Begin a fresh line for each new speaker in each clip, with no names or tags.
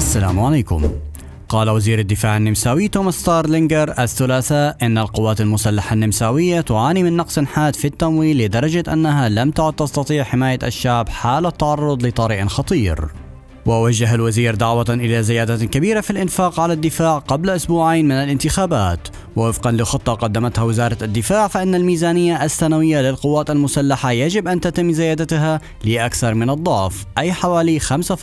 السلام عليكم. قال وزير الدفاع النمساوي توماس ستارلينغر الثلاثاء إن القوات المسلحة النمساوية تعاني من نقص حاد في التمويل لدرجة أنها لم تعد تستطيع حماية الشعب حال التعرض لطارئ خطير. ووجه الوزير دعوة إلى زيادة كبيرة في الإنفاق على الدفاع قبل أسبوعين من الانتخابات. ووفقا لخطة قدمتها وزارة الدفاع فإن الميزانية السنوية للقوات المسلحة يجب أن تتم زيادتها لأكثر من الضعف، أي حوالي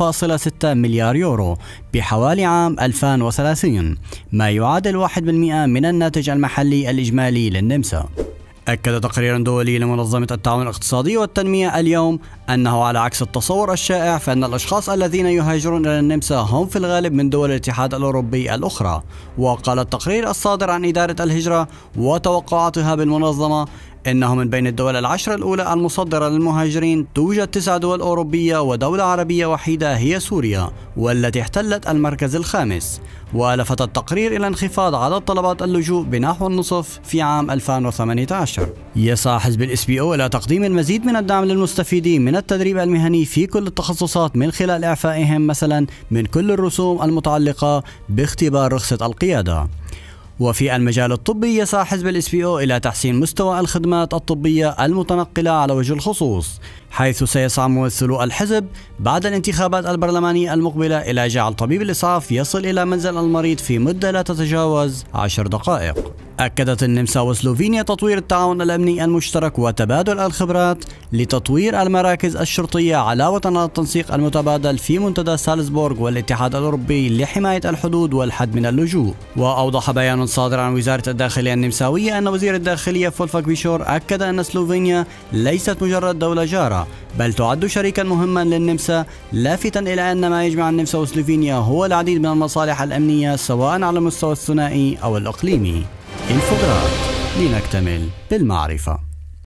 5.6 مليار يورو بحوالي عام 2030، ما يعادل 1% من الناتج المحلي الإجمالي للنمسا. أكد تقرير دولي لمنظمة التعاون الاقتصادي والتنمية اليوم أنه على عكس التصور الشائع فإن الأشخاص الذين يهاجرون إلى النمسا هم في الغالب من دول الاتحاد الأوروبي الأخرى. وقال التقرير الصادر عن إدارة الهجرة وتوقعاتها بالمنظمة إنه من بين الدول العشر الأولى المصدرة للمهاجرين توجد 9 دول أوروبية ودولة عربية وحيدة هي سوريا والتي احتلت المركز الخامس. ولفت التقرير إلى انخفاض عدد طلبات اللجوء بنحو النصف في عام 2018. يسعى حزب SPO إلى تقديم المزيد من الدعم للمستفيدين من التدريب المهني في كل التخصصات من خلال إعفائهم مثلا من كل الرسوم المتعلقة باختبار رخصة القيادة. وفي المجال الطبي يسعى حزب SPO إلى تحسين مستوى الخدمات الطبية المتنقلة على وجه الخصوص، حيث سيسعى ممثلو الحزب بعد الانتخابات البرلمانية المقبلة إلى جعل طبيب الإسعاف يصل إلى منزل المريض في مدة لا تتجاوز 10 دقائق. أكدت النمسا وسلوفينيا تطوير التعاون الأمني المشترك وتبادل الخبرات لتطوير المراكز الشرطية علاوة على التنسيق المتبادل في منتدى سالزبورغ والاتحاد الأوروبي لحماية الحدود والحد من اللجوء. وأوضح بيان صادر عن وزارة الداخلية النمساوية أن وزير الداخلية فولفاك بيشور أكد أن سلوفينيا ليست مجرد دولة جارة بل تعد شريكا مهما للنمسا، لافتا إلى أن ما يجمع النمسا وسلوفينيا هو العديد من المصالح الأمنية سواء على المستوى الثنائي أو الإقليمي. انفوجراف لنكتمل بالمعرفة.